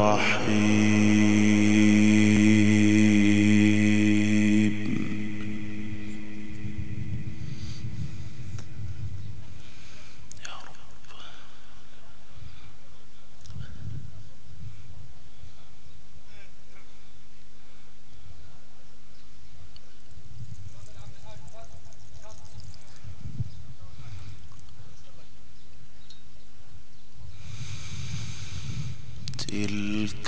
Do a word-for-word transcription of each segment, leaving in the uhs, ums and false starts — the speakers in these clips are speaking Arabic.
تلك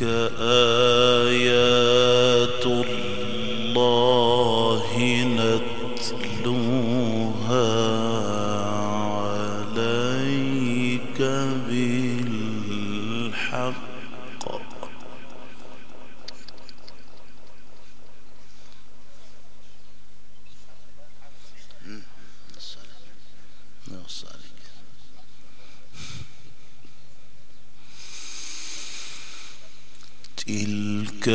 آيات الله نتلوها عليك بالحق تلك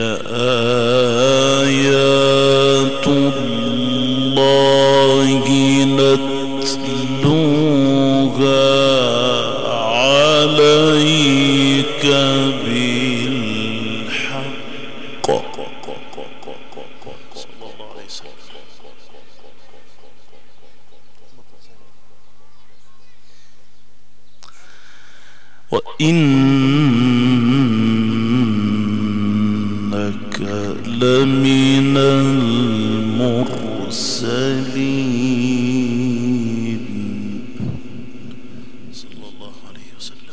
آيات الله نتلوها عليك بالحق صلى الله عليه وسلم. وإنك لمن المرسلين صلى الله عليه وسلم.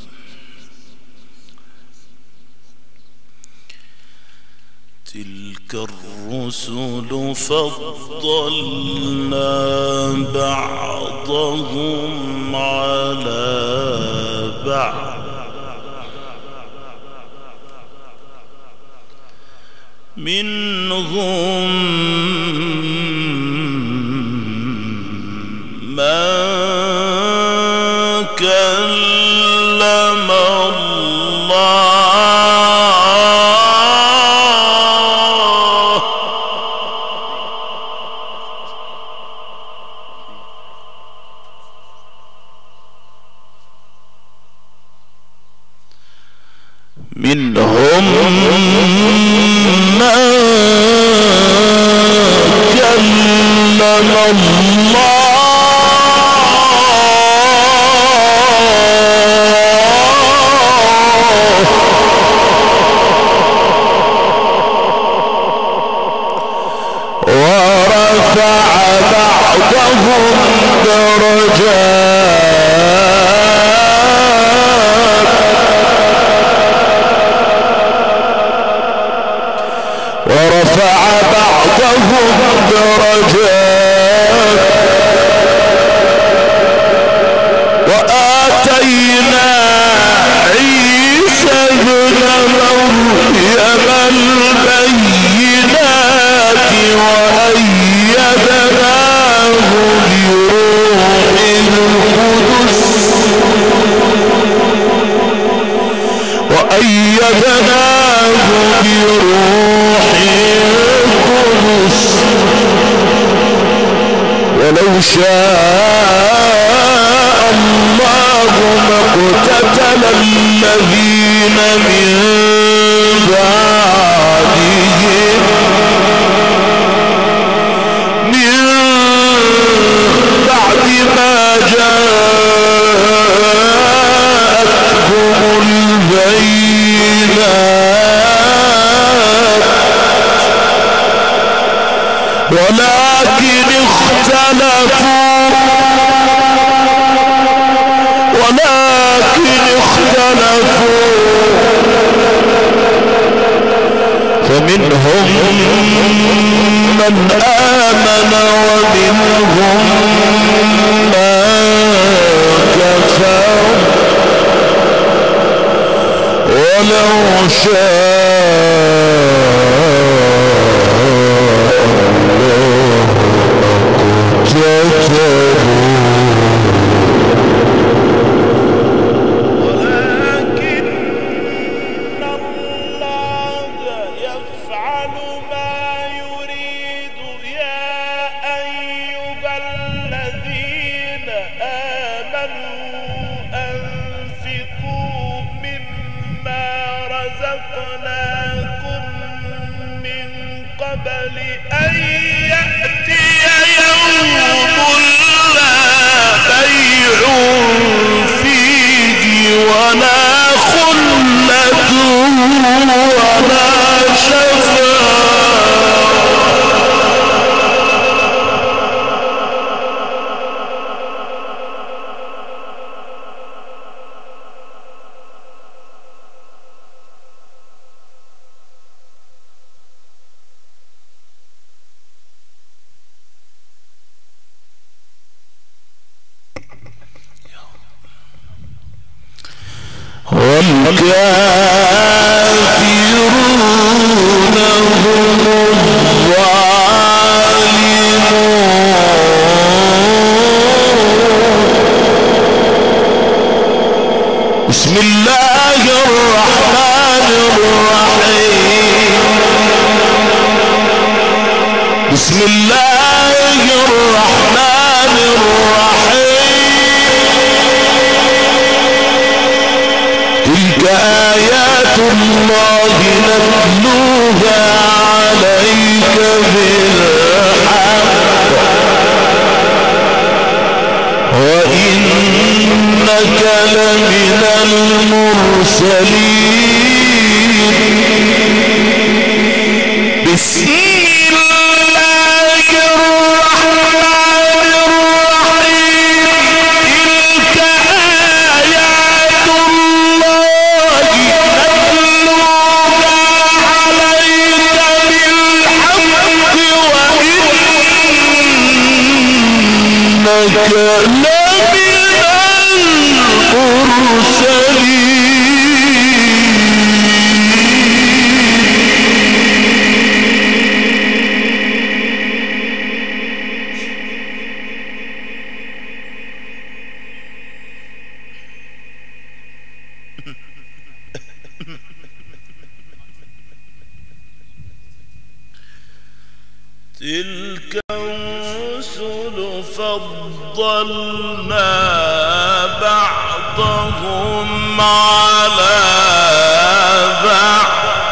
تلك الرسل فضلنا بعضهم على بعض منهم من كلم الله منهم من كلم الله ورفع بعضهم درجات ورفع بعضهم درجات وآتينا عيسى ابن مريم البينات وأيدناه بروح القدس وأيدناه بروح القدس ولو شاء الله ما اقتتل الذين من بعدهم من بعد ما جاءتهم البينات ولكن اختلفوا ولكن اختلفوا فمنهم من آمن ومنهم من كفر ولو شاء ولكن الله يفعل ما يريد. يا أيها الذين آمنوا أنفقوا مما رزقناكم قبل أن يأتي يوم لا بيع فيه ولا خلة ولا شفاعة. والكافرون هم الظالمون. بسم الله الرحمن الرحيم. بسم الله الرحمن الرحيم. تلك آيات الله نتلوها عليك بالحق وإنك لمن المرسلين. بسم الله الرحمن الرحيم. تلك آيات الله نتلوها عليك بالحق وإنك لمن المرسلين. تلك الرسل فضلنا بعضهم على بعض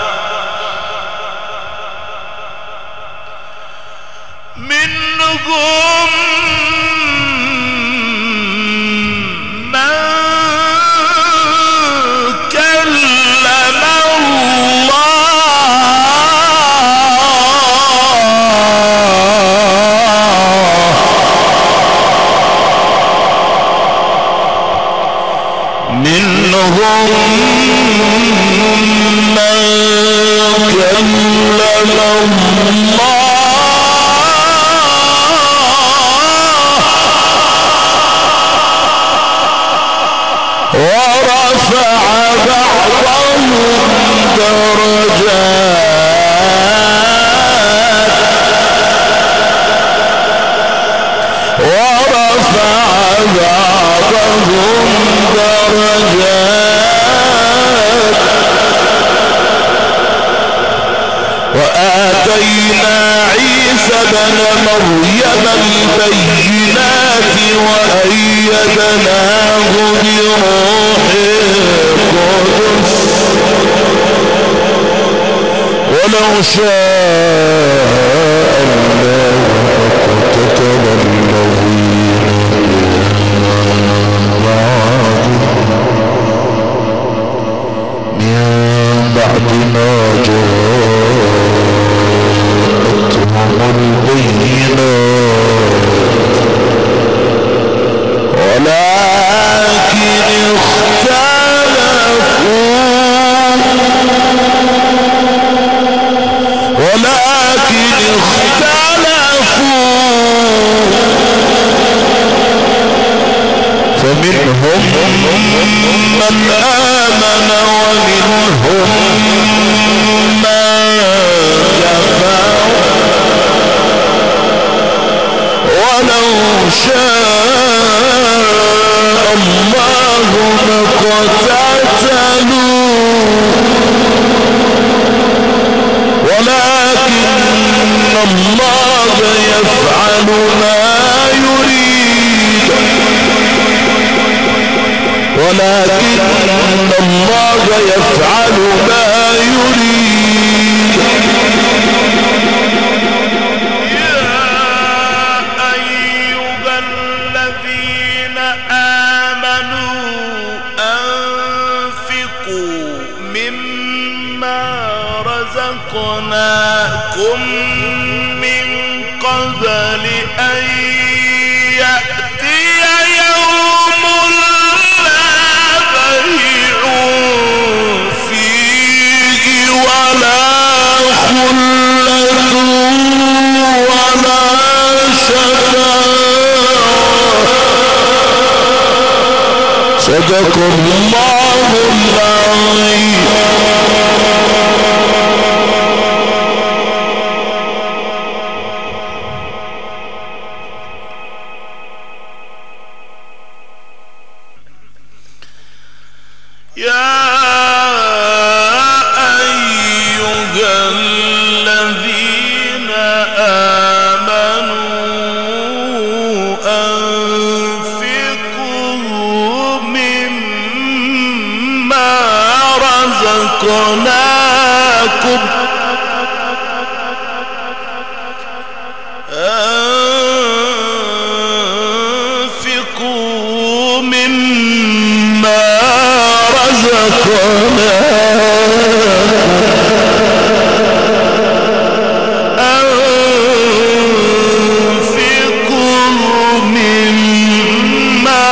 منهم من كلم ورفع بعضهم درجات ورفع بعضهم درجات وآتينا عيسى ابن مريم البينات وأيدناه بروح القدس ولو شاء الله لقتتل الذين من بعد ما جاءتهم البينات ولكن اختلفوا ولكن اختلفوا فمنهم من آمن ومنهم من كفر ولو شاء الله ما اقتتلوا ولكن الله يفعل ما يريد ولكن الله يفعل ما يريد رزقناكم من قبل أن يأتي يوم لا بيع فيه ولا خلة ولا شفاعة. صدق الله العظيم. يا أيها الذين آمنوا أنفقوا مما رزقناكم أنفقوا مما رزقناكم أنفقوا مما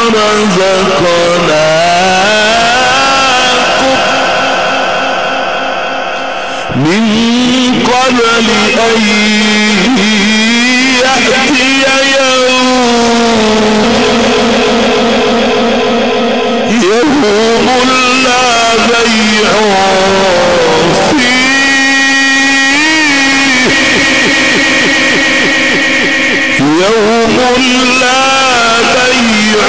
رزقناكم من قبل أن يأتي يوم يوم لا بيع فيه يوم لا بيع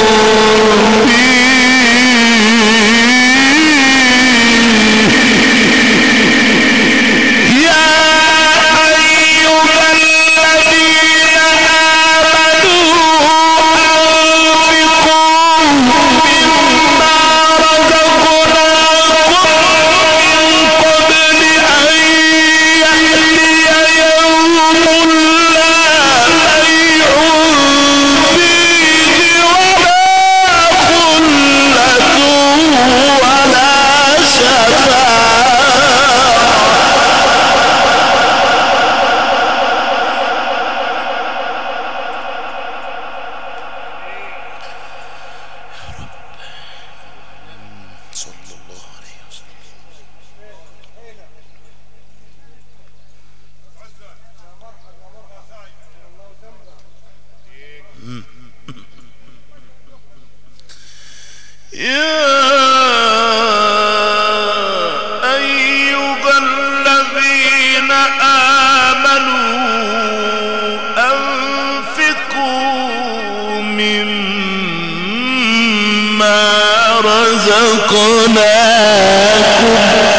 فيه. يا أيها الذين آمنوا أنفقوا مما رزقناكم من قبل أن يأتي يوم لا بيع فيه ولا خلة ولا شفاعة. صلى الله عليه وسلم. يا أيها الذين آمنوا أنفقوا مما رزقناكم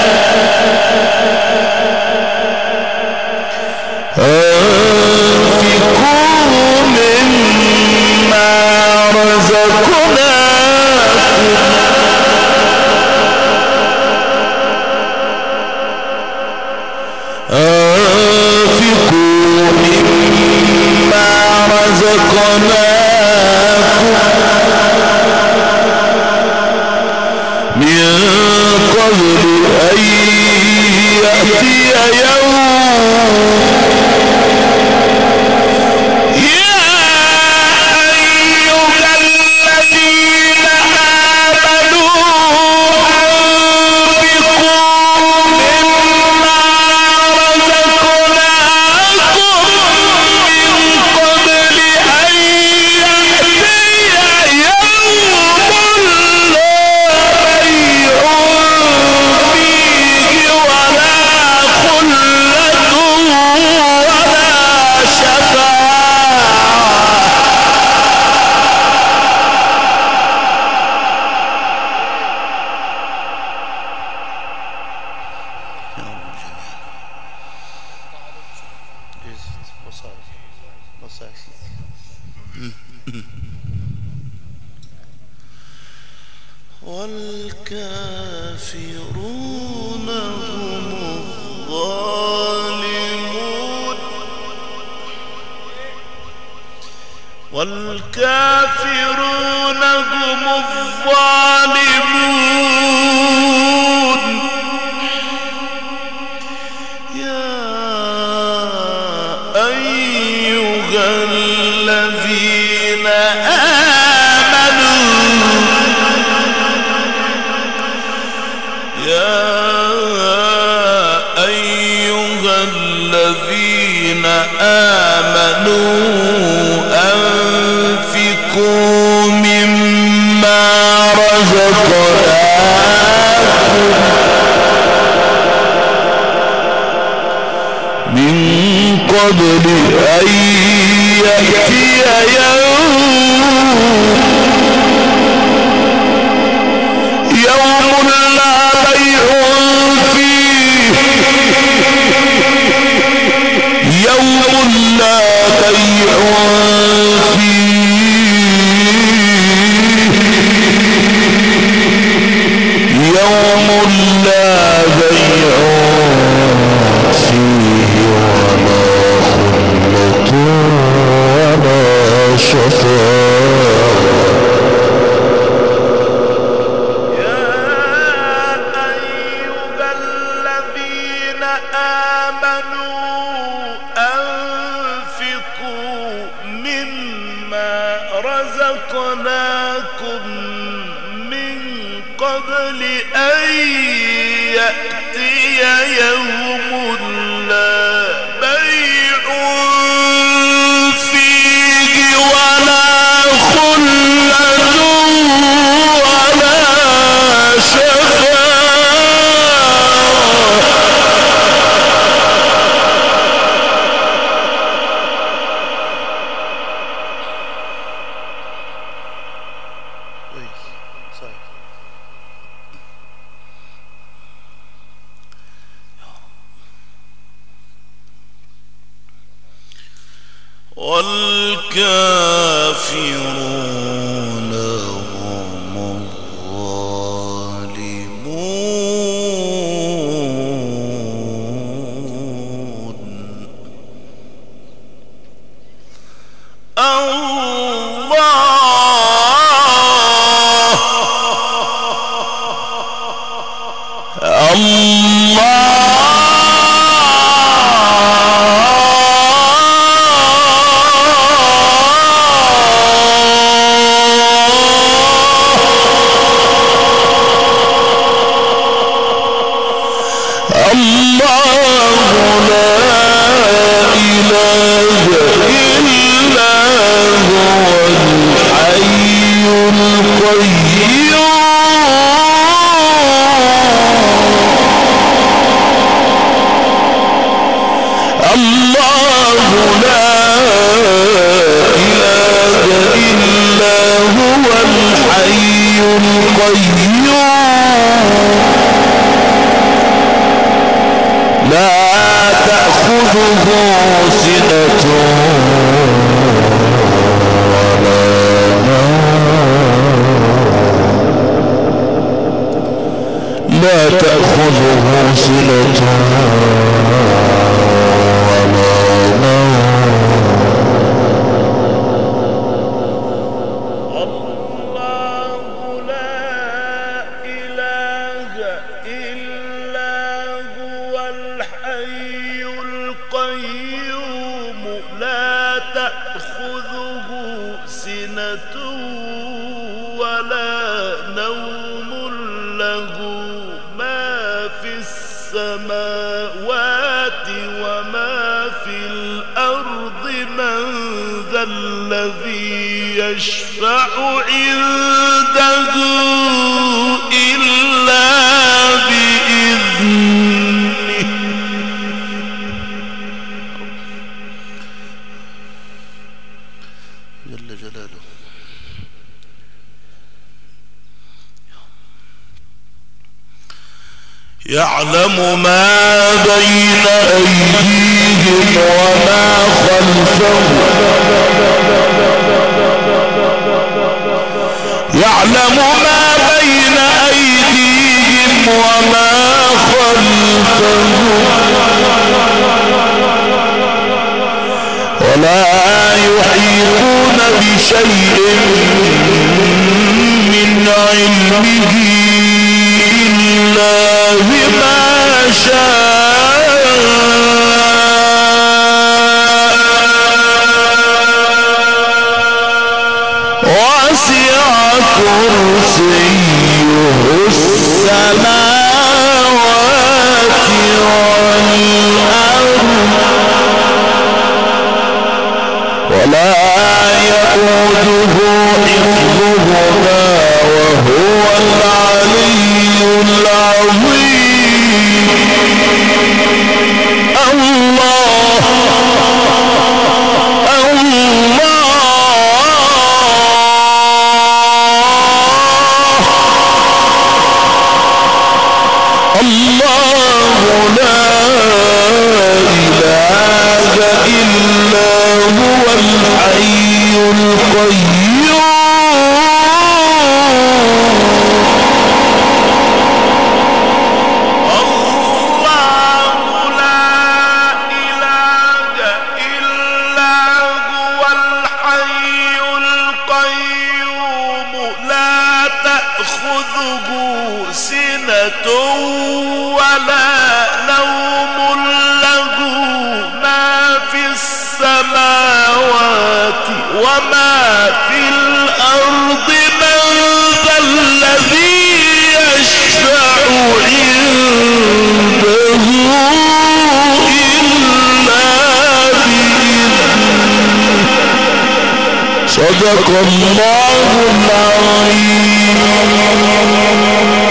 أنفقوا مما رزقناكم أنفقوا مما رزقناكم من قبل أن يأتي يوم. يا أيها الذين آمنوا أنفقوا مما رزقناكم من قبل أن يأتي يوم لا بيع فيه ولا خلة ولا شفاعة. والكافرون هم الظالمون والكافرون هم الظالمون. يأتي يوم يوم لا بيع فيه يوم لا بيع فيه يوم لا بيع فيه ولا خلة ولا شفاعة. يا أيها الذين آمنوا أنفقوا مما رزقناكم من قبل أن يأتي يوم لا بيع فيه ولا خلة ولا شفاعة. والكافرون هم الظالمون. الله لا تأخذه سنة ولا نوم. الله لا إله إلا هو الحي القيوم لا تأخذه سنة ولا نوم له ما في السماوات وما في الأرض. من ذا الذي يشفع عنده إلا بإذنه. جل جلاله. يعلم ما بين أيديهم وما خلفهم. يعلم ما بين أيديهم وما خلفهم ولا يحيطون بشيء من علمه إلا بما شاء. وسع كرسيه السماوات والأرض ولا يؤوده حفظهما وهو العلي العظيم. لا إله إلا هو الحي القيوم ولا نوم له ما في السماوات وما في الأرض من ذا الذي يشفع عنده إلا بإذنه صدق الله العظيم.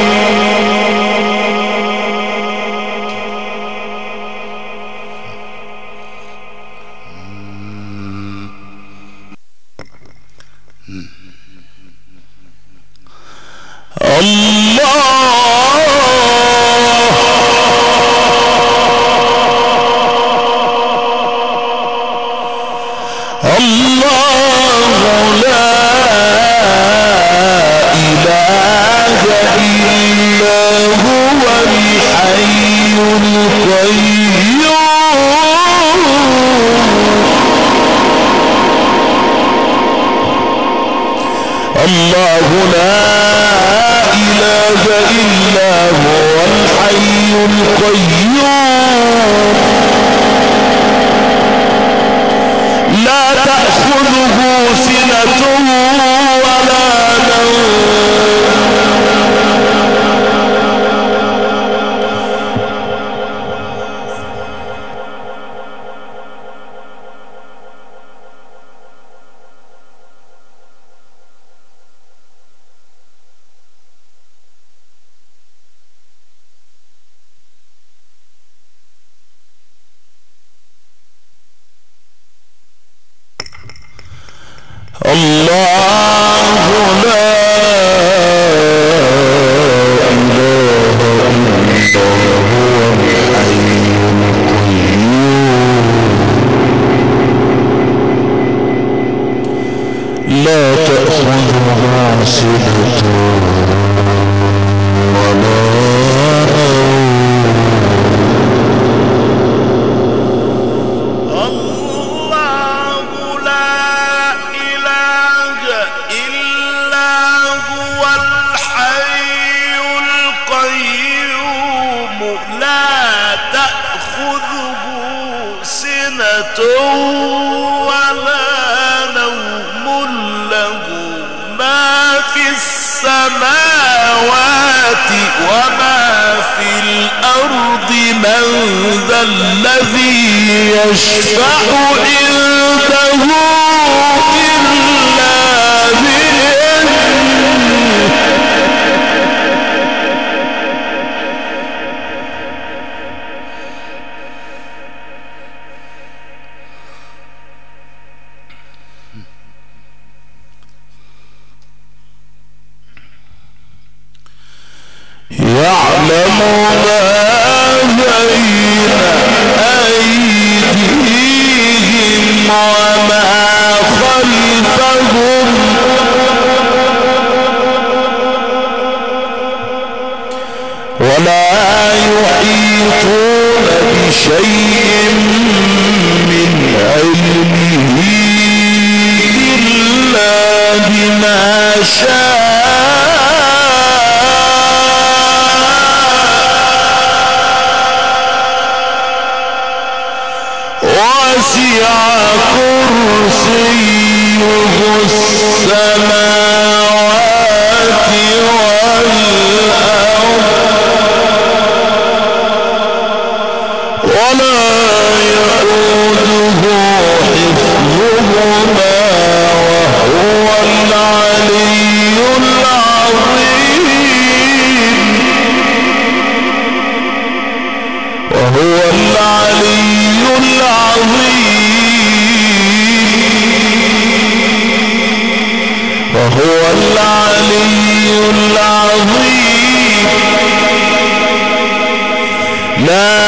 لا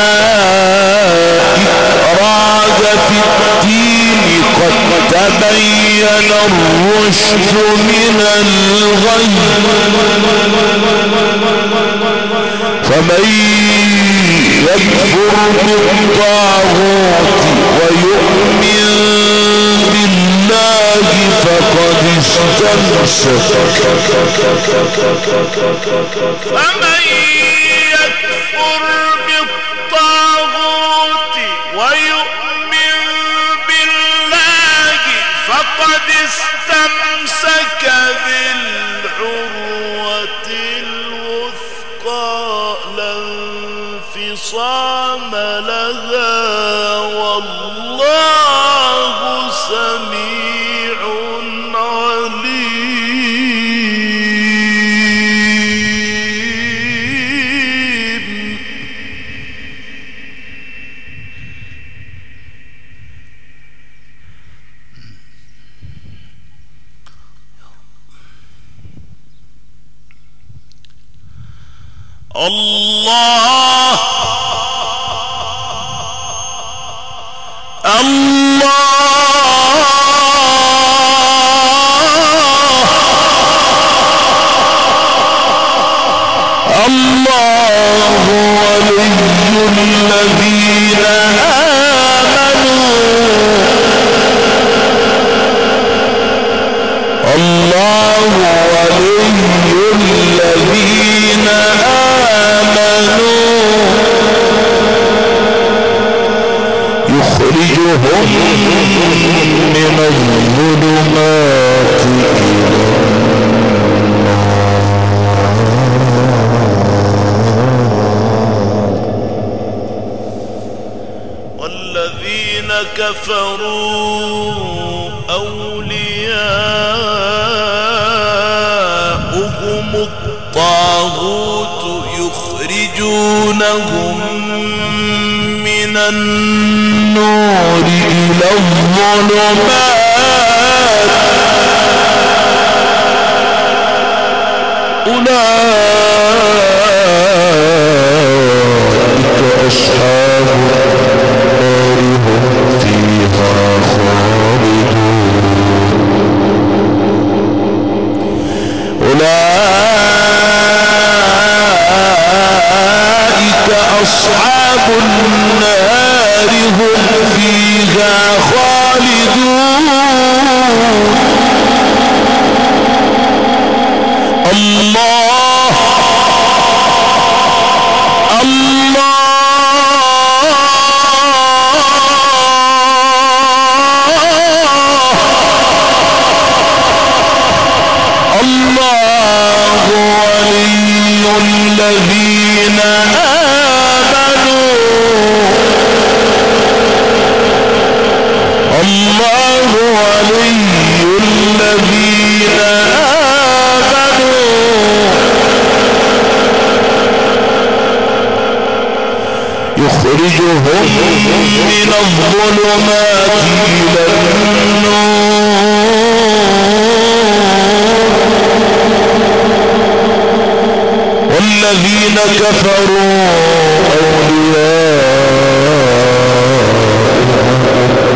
الرشد من الغي فمن يكفر بالطاغوت ويؤمن بالله فقد استمسك فمن يكفر بالطاغوت ويؤمن بالله فقد استمسك بالعروة الوثقى لا انفصام لها والله سميع عليم. الله الله الله ولي الذين آمنوا الله ولي الذين آمنوا يخرجهم من الظلمات إلى النور والذين كفروا أولياؤهم الطاغوت يخرجونهم من النور إلى الظلمات أولئك أصحاب النار هم فيها خالدون أولئك أصحاب النار هم فيها خالدون الله الله ولي الذين آمنوا الله ولي الذين آمنوا يخرجهم من الظلمات إلى النور والذين كفروا أولياؤهم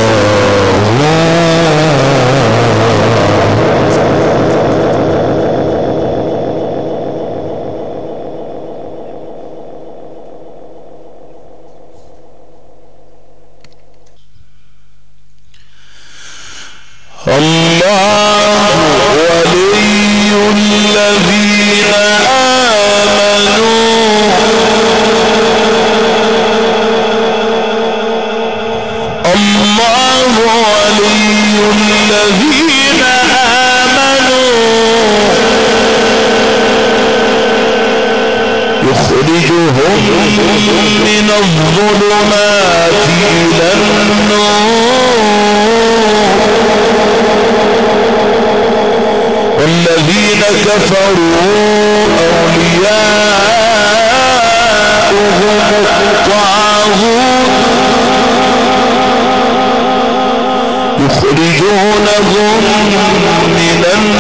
الله ولي الذين آمنوا الله ولي الذين آمنوا يخرجهم من الظلمات إلى النور والذين كفروا أولياؤهم الطاغوت يخرجونهم من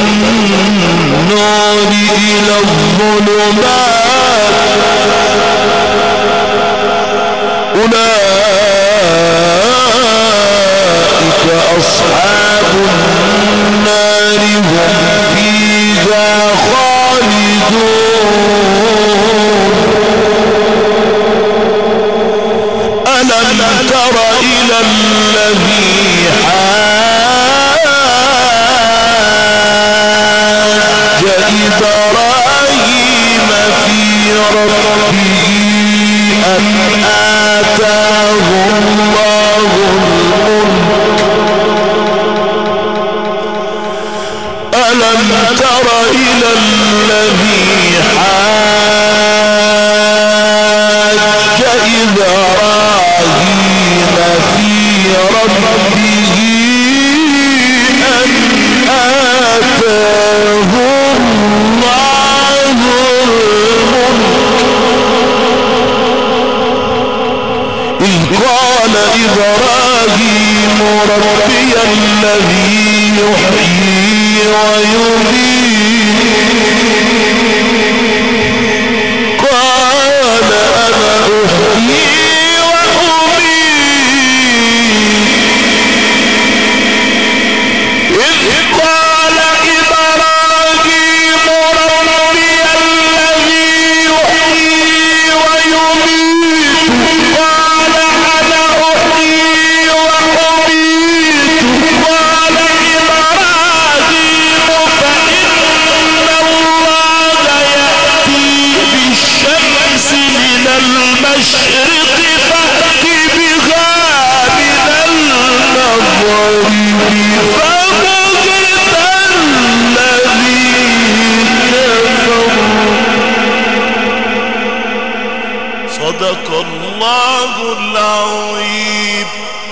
النور إلى الظلمات أولئك أصحاب النار النار هم فيها خالدون ألم تر إلى الذي حاج إبراهيم في ربه أن آتاه الله الملك ألم تر إلى الذي حاج إبراهيم في ربه أن آتاه الله الملك إذ قال إبراهيم ربي الذي يحيي ويميت قال أنا أحيي وأميت إذ قال إبراهيم ربي الذي يحيي ويميت قال أنا أحيي وأميت قال إبراهيم فإن الله يأتي بالشمس من المشرق فأت بها من المغرب فبهت الذي كفر. صدق الله العظيم.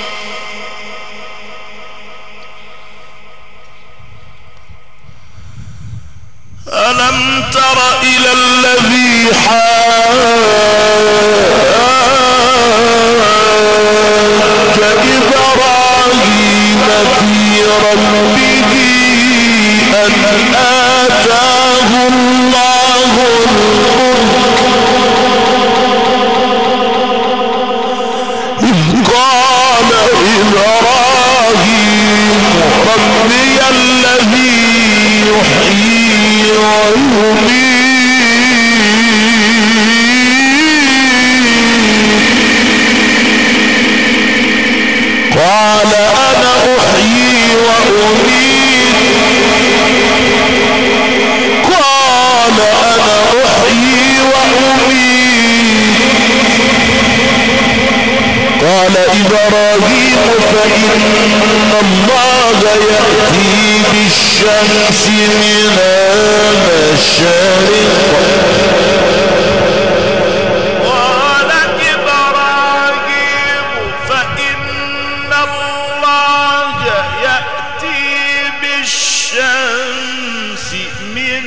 ألم تر إلى الذي حاج إبراهيم في ربه أن آتاه الله الملك إذ قال إبراهيم ربي الذي يحيي ويميت قال أنا أحيي وأميت قال أنا أحيي وأميت قال إبراهيم فإن الله يأتي بالشمس من المشرق قال إبراهيم فإن الله يأتي بالشمس من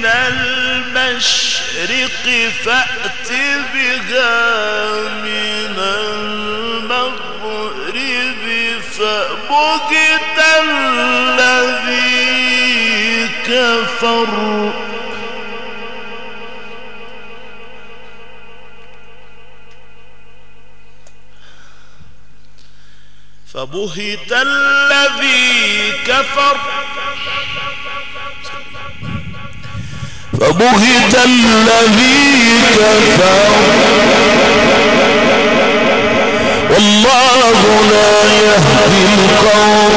المشرق فأت بها من المغرب فبهت الذي كفر. فبهت الذي كفر فبهت الذي كفر والله لا يهدي القوم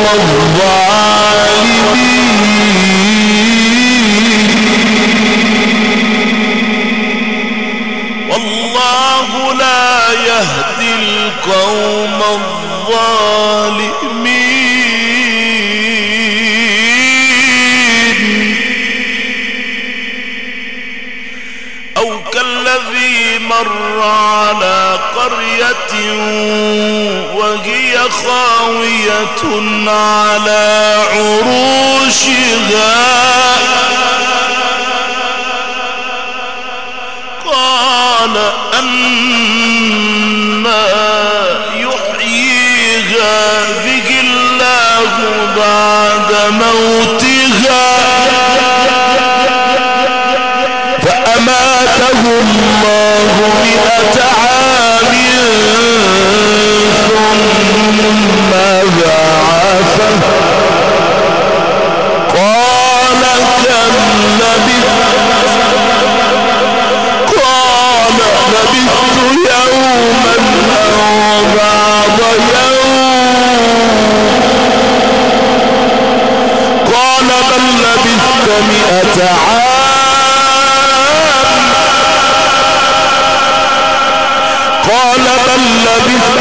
الظالمين والله لا يهدي القوم الظالمين أو كالذي مر على قرية وهي خاوية على عروشها قال أما يحيي هذه الله بعد موتها فأماته الله مئة عام ثم بعثه قال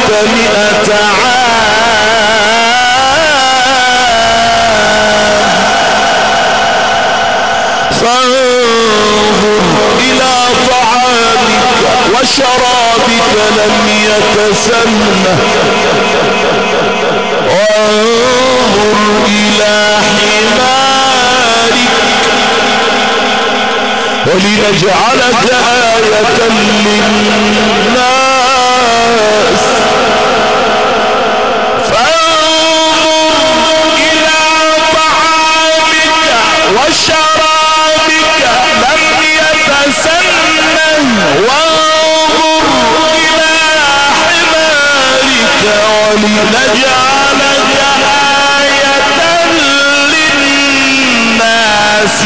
مئة عام فانظر إلى طعامك وشرابك لم يتسنه وانظر إلى حمارك ولنجعلك آية للناس فانظر إلى طعامك وشرابك لم يتسنه وانظر إلى حمارك ولنجعلك آية للناس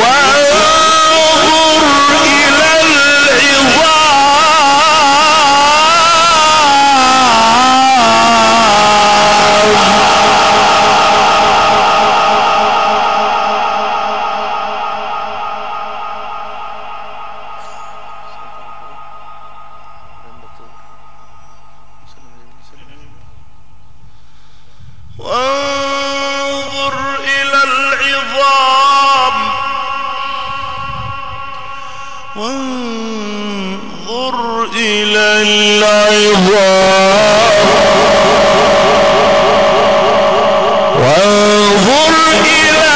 وانظر إلى العظام وانظر إلى العظام وانظر إلى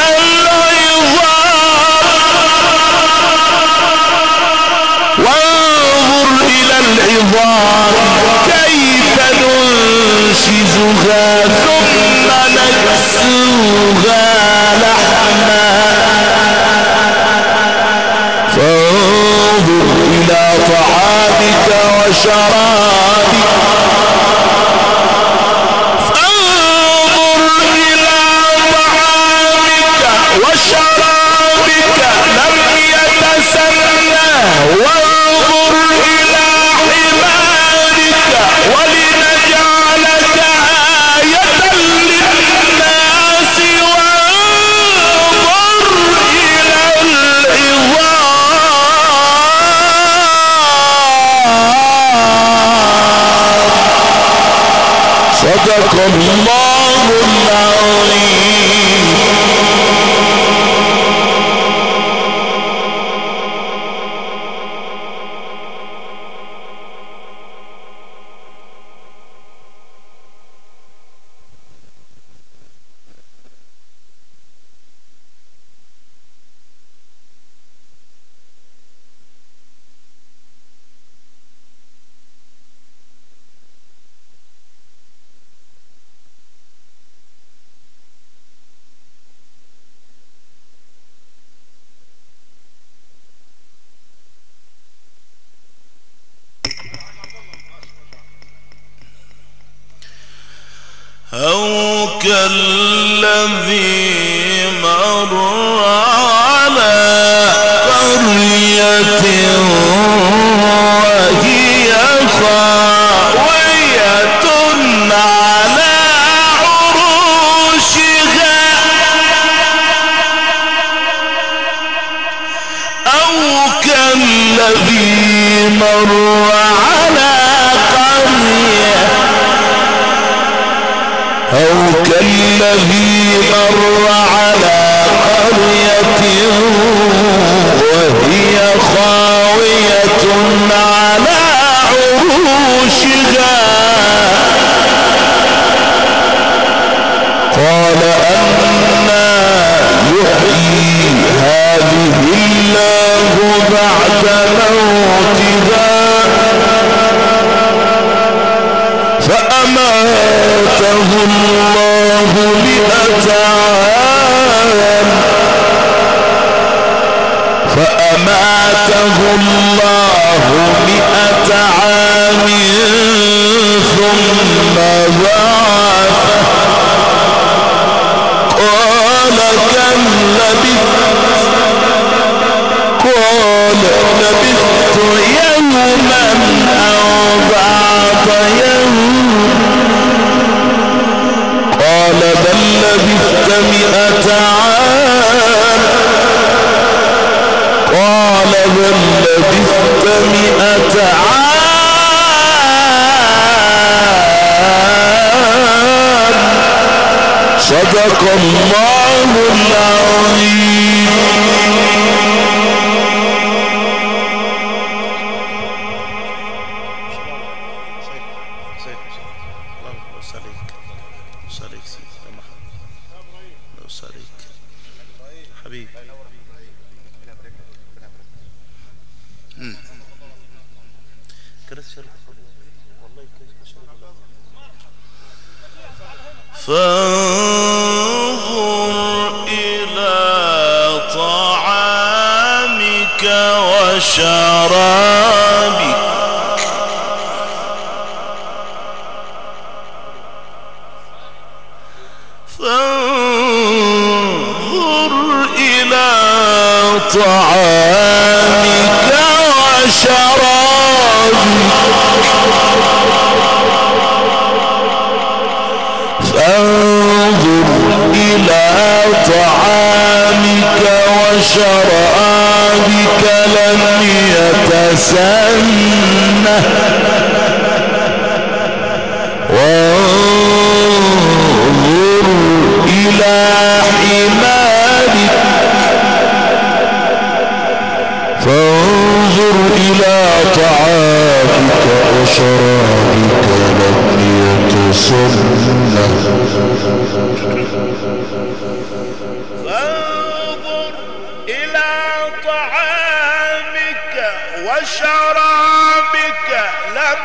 العظام وانظر إلى العظام كيف ننشزها ثم نكسوها لحما فانظر إلى طعامك وشرابك فانظر إلى طعامك وشرابك لم يتسنه وانظر إلى حمارك ولنجعلك آية للناس وانظر إلى العظام صدق الله العظيم. أو كالذي مر على قرية وهي خاوية على عروشها أو كالذي مر على قرية أو كالذي مر على قرية وهي خاوية على عروشها قال أنى يحيي هذه الله بعد موتها فأماته الله مئة عام فأماته الله مئة عام ثم بعثه قال كم لبثت قال لبثت يوما أو بعض يوم قال بل لبثت مئة عام قال بل لبثت مئة عام صدق الله العظيم. فانظر إلى طعامك وشرابك فانظر إلى طعامك وشرابك فانظر إلى طعامك وشرابك لم يتسنه وانظر إلى حمارك فانظر إلى طعامك وشرابك لم يتسنه فانظر إلى طعامك وشرابك لم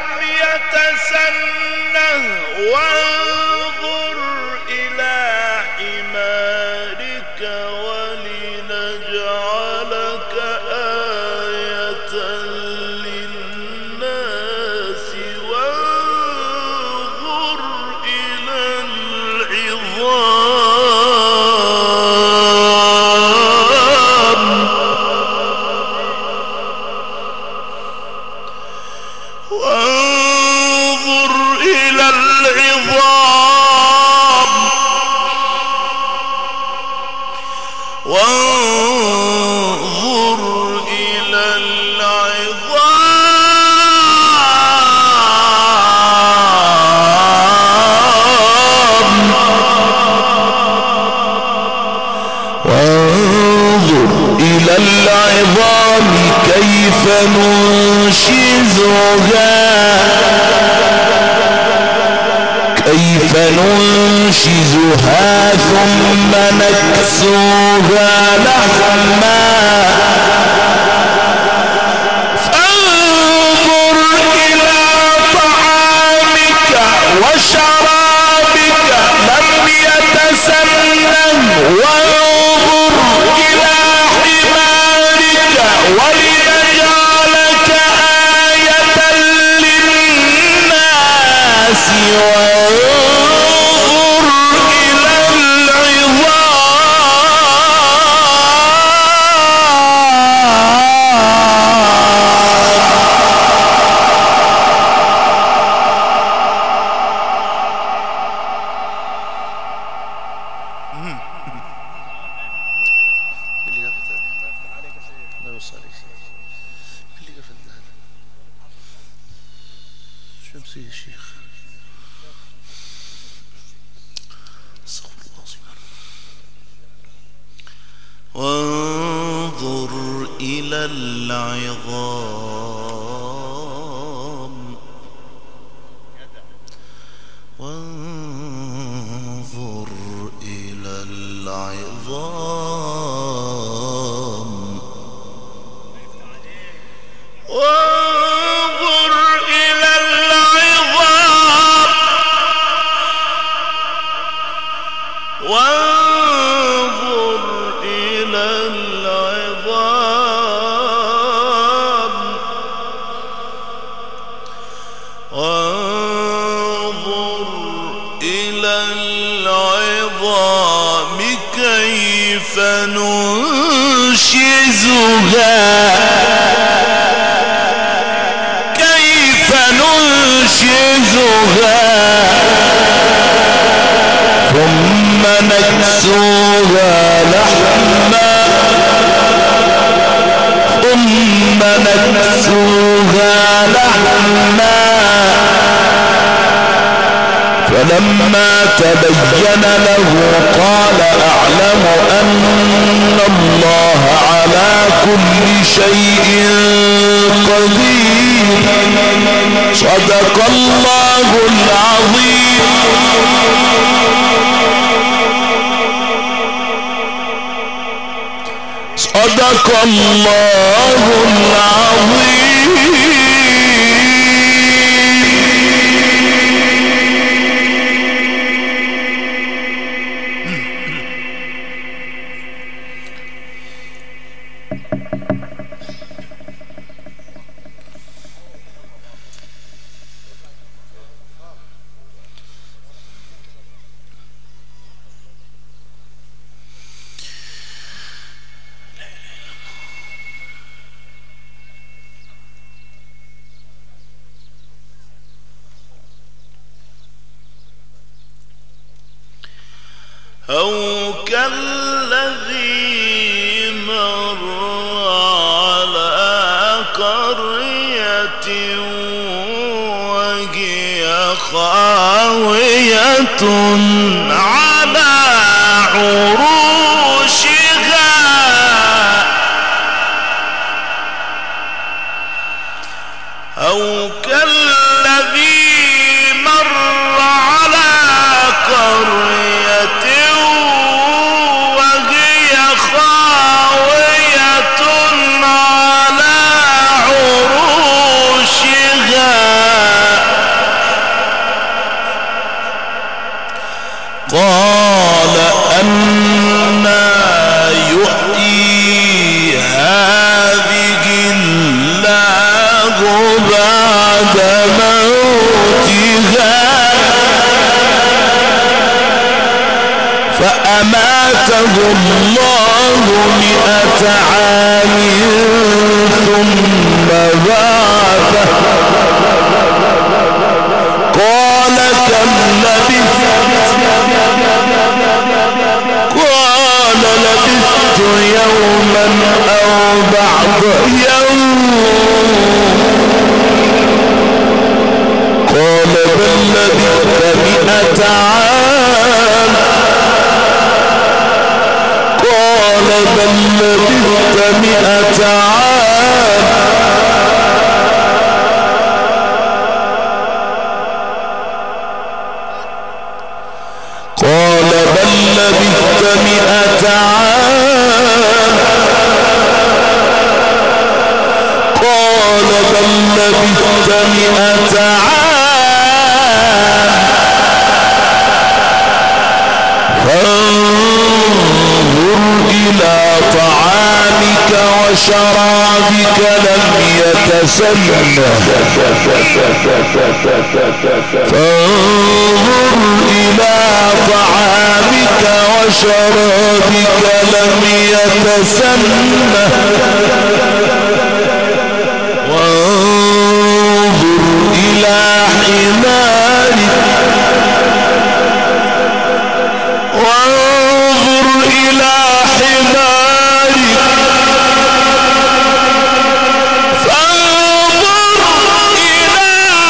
يتسنه وانظر إلى حمارك ولنجعلك آية للناس وانظر إلى العظام وانظر إلى العظام وانظر إلى العظام وانظر إلى العظام كيف ننشزها كيف ننشزها ثم نكسوها لحما فانظر إلى طعامك وشرابك لم يتسنه وانظر إلى حمارك ولنجعلك آية للناس وانظر إلى وانظر إلى العظام وانظر إلى العظام وانظر إلى العظام وانظر إلى العظام وانظر إلى العظام كيف ننشزها كيف ننشزها ثم نكسوها لحما ثم نكسوها لحما فلما تبين له قال أعلم أن الله على كل شيء قدير. صدق الله العظيم. صدق الله العظيم. أو كالذي مر على قرية وهي خاوية على عروشها أو كالذي مر على قرية وهي خاوية على عروشها قال أنى يحيي هذه الله بعد موتها فأماته الله مئة عام ثم بعثه قال كم لبثت قال لبثت يوما أو بعض يوم قال بل لبثت مئة عام قال بل لبثت مئة عام قال بل لبثت مئة عام قال بل لبثت مئة عام فانظر إلى طعامك وشرابك لم يتسنه فانظر إلى طعامك وشرابك لم يتسنه وانظر إلى حمارك وانظر إلى حمارك فانظر إلى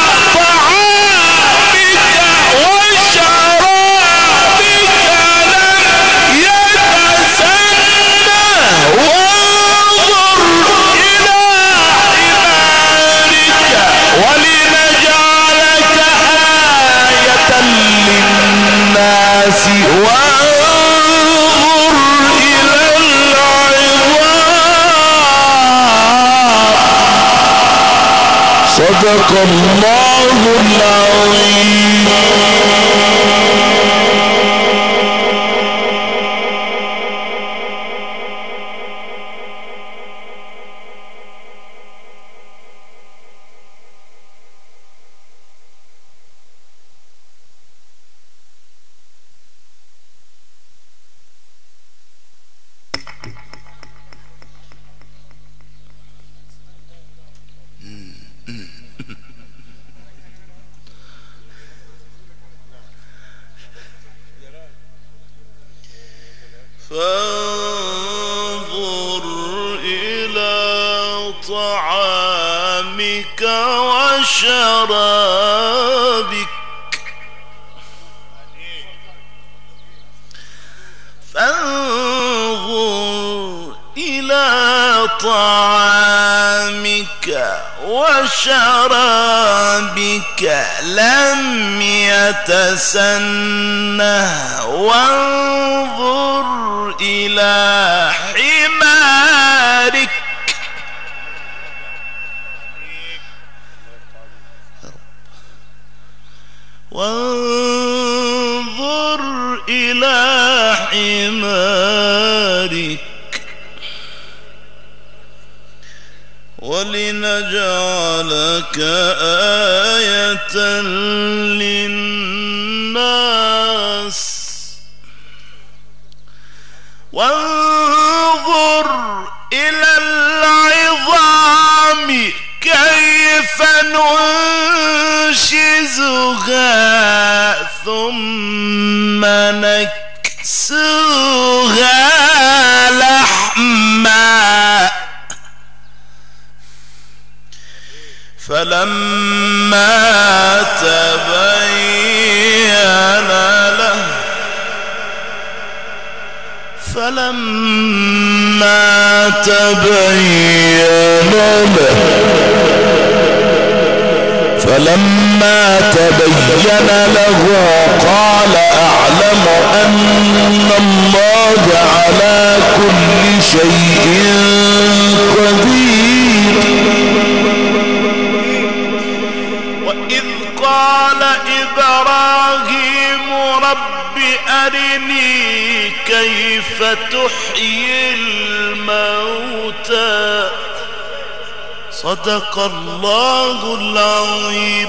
طعامك وشرابك لم يتسنه وانظر إلى حمارك ولنجعلك آية للناس وانظر إلى العظام صدق الله العظيم. فانظر إلى طعامك وشرابك طعامك وشرابك لم يتسنه وانظر إلى حمارك وانظر إلى حمارك ولنجعلك آية للناس وانظر إلى العظام كيف ننشزها ثم نكسوها لحما فلما تبين له فلما تبين له فلما تبين له قال أعلم أن الله على كل شيء قدير. وإذ قال إبراهيم رب أرني كيف تحيي الموتى صدق الله العظيم.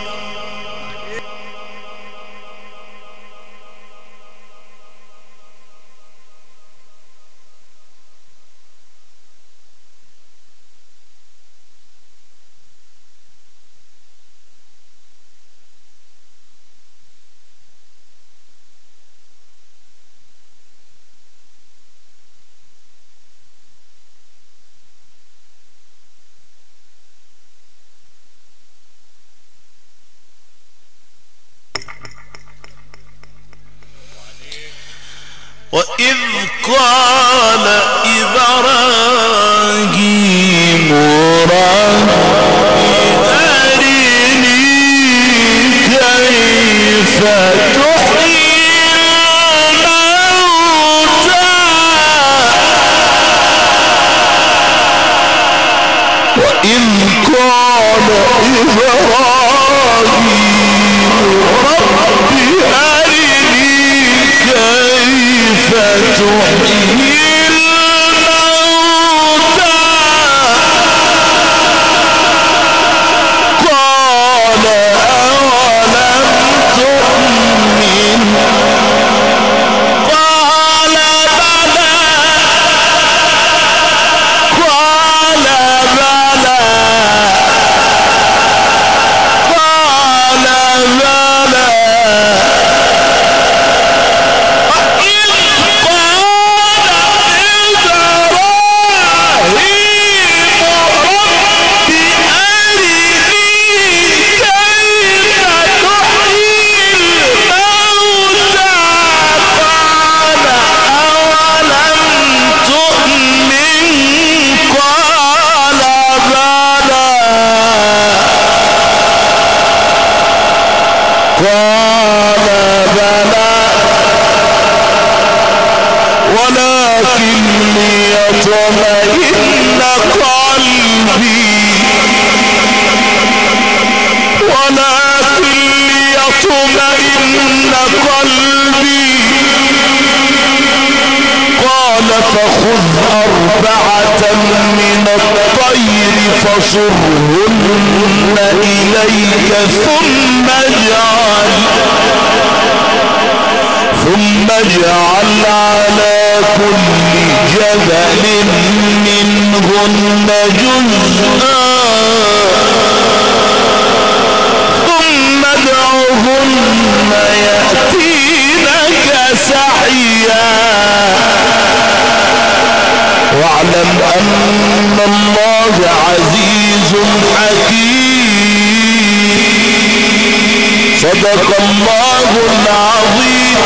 وإذ قال إبراهيم رب أرني كيف تحيي الموتى وإذ قال إبراهيم رب أرني كيف تحيي الموتى قال أولم تؤمن قال بلى قال بلى قال بلى ولكن ليطمئن قلبي ولكن ليطمئن قلبي قال فخذ أربعة من الطير فصرهن إليك ثم اجعل ثم اجعل على كل جبل منهن جزءا ثم ادعهن يأتينك سعيا واعلم أن الله عزيز حكيم صدق الله العظيم.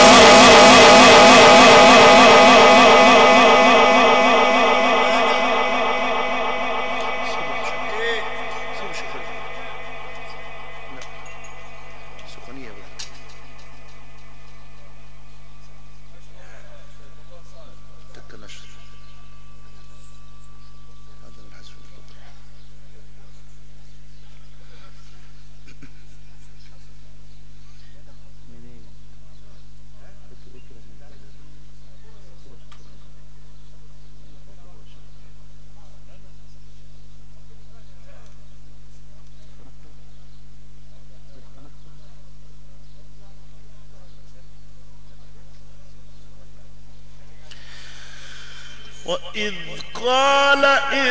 وإذ قال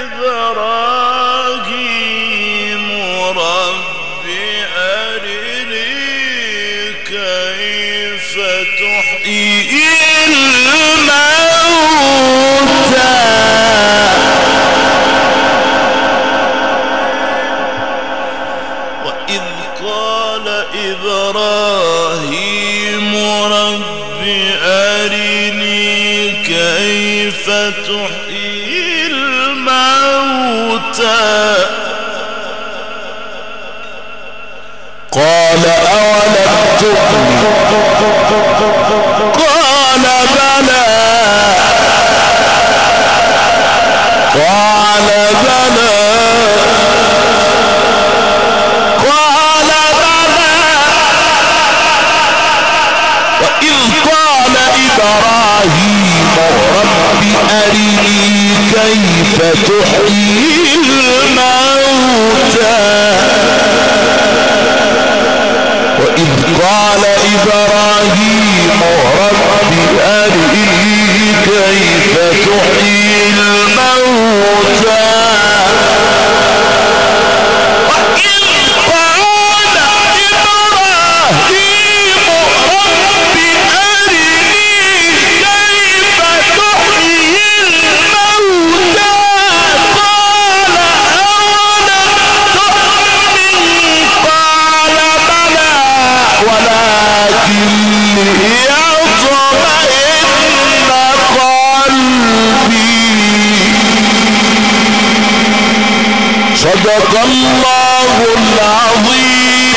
إبراهيم رب أرني كيف تحيي الموتى وإذ قال إبراهيم رب أرني كيف تحيي الموتى قال أولم تؤمن قال بلى قال بلى قال بلى وإذ قال إبراهيم رب أرني كيف تحيي الموتى وإذ قال إبراهيم رب أرني كيف تحيي الموتى وإذ قال إبراهيم رب أرني كيف تحيي الموتى قال أولم تؤمن قال بلى ولكن ليطمئن قلبي صدق الله العظيم.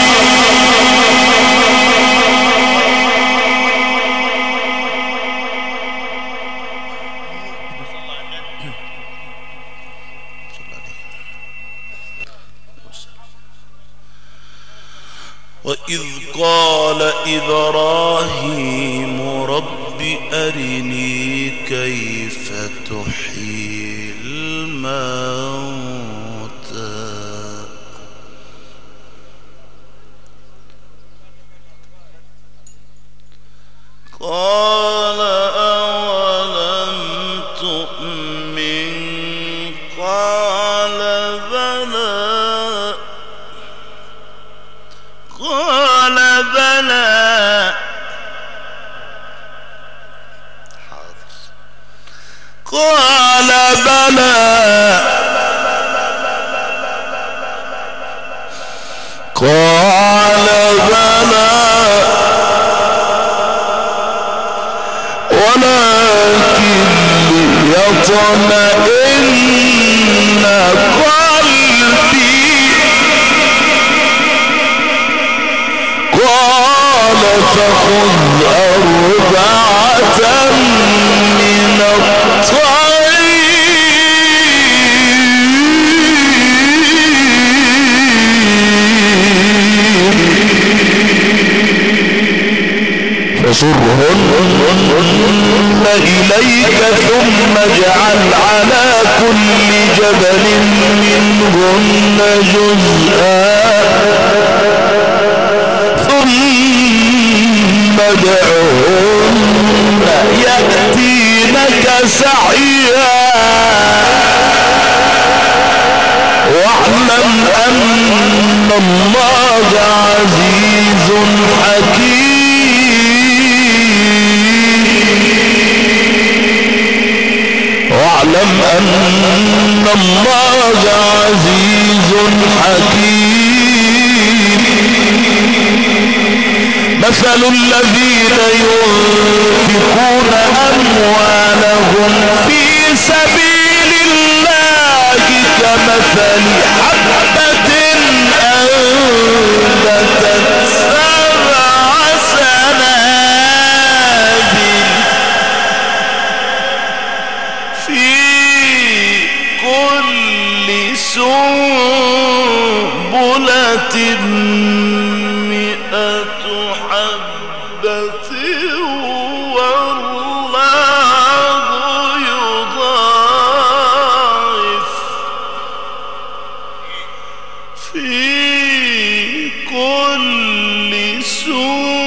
وإذ قال إبراهيم رب أرني كيف تحيي الموتى قال أولم تؤمن قال بلى قال بلى قال بلى قال بلى ولكن ليطمئن قلبي قال فخذ أربعة من الطير فصرهن إليك ثم اجعل على كل جبل منهن جزءا ثم ادعهن يأتينك سعيا واعلم أن الله عزيز حكيم واعلم أن الله عزيز حكيم مثل الذين ينفقون أموالهم في سبيل الله كمثل حبة أنبتت سبع سنابل في كل سنبلة مئة حبة والله يضاعف في كل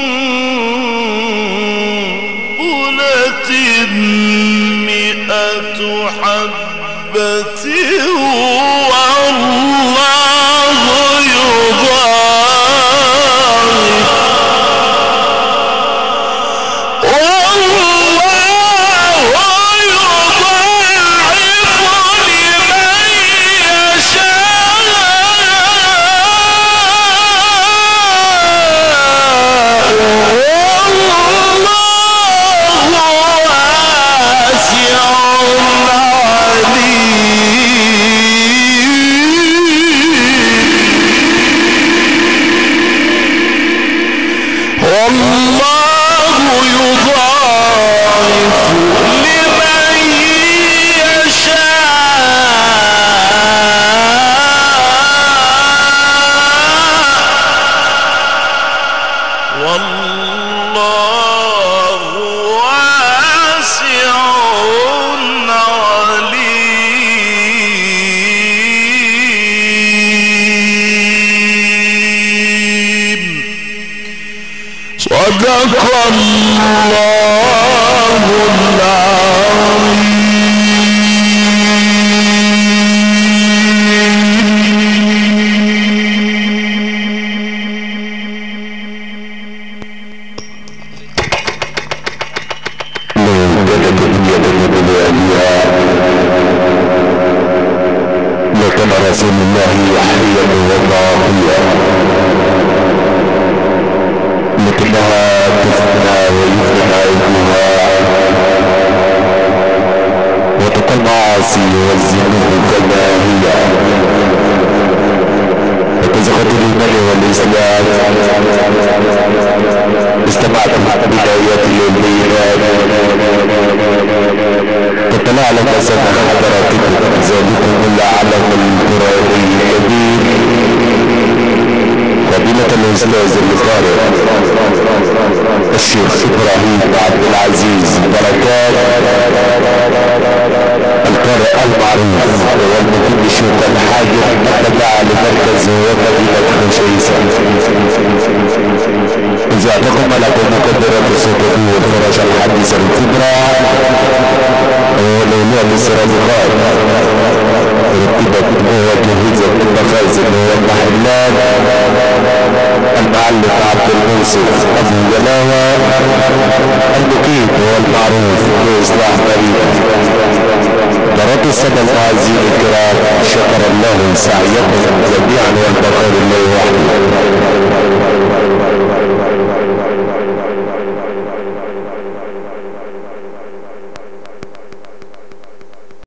سنبلة مئة السادة المعزين الكرام، شكر الله سعيكم جميعا